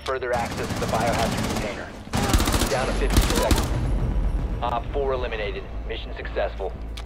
further access to the biohazard container. Down to 15 seconds. Op 4 eliminated. Mission successful.